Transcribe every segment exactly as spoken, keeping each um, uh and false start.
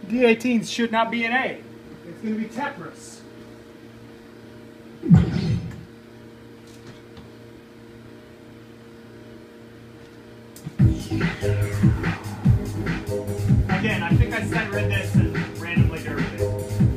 D eighteens should not be an A. It's going to be Tepris. Again, I think I set read this and randomly derived it.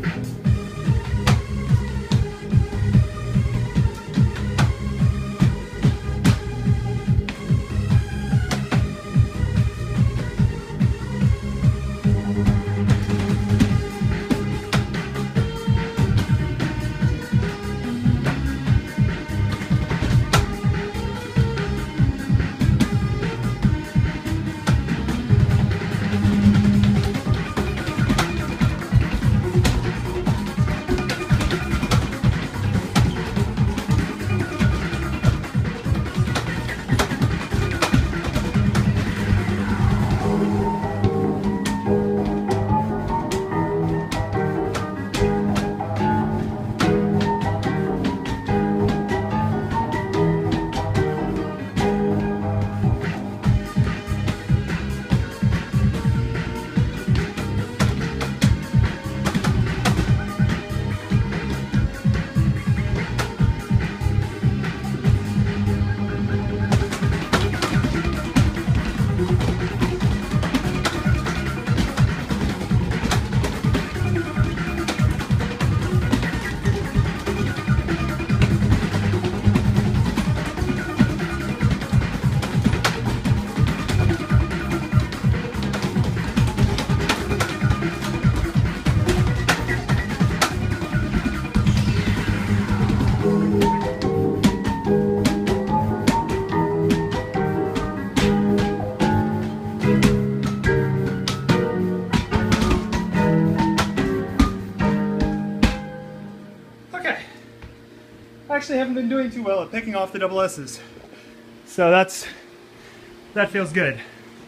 I actually haven't been doing too well at picking off the double S's. So that's, that feels good.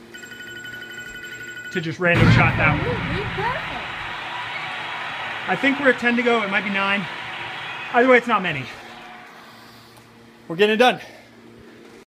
To just random shot that one. I think we're at ten to go, it might be nine. Either way, it's not many. We're getting it done.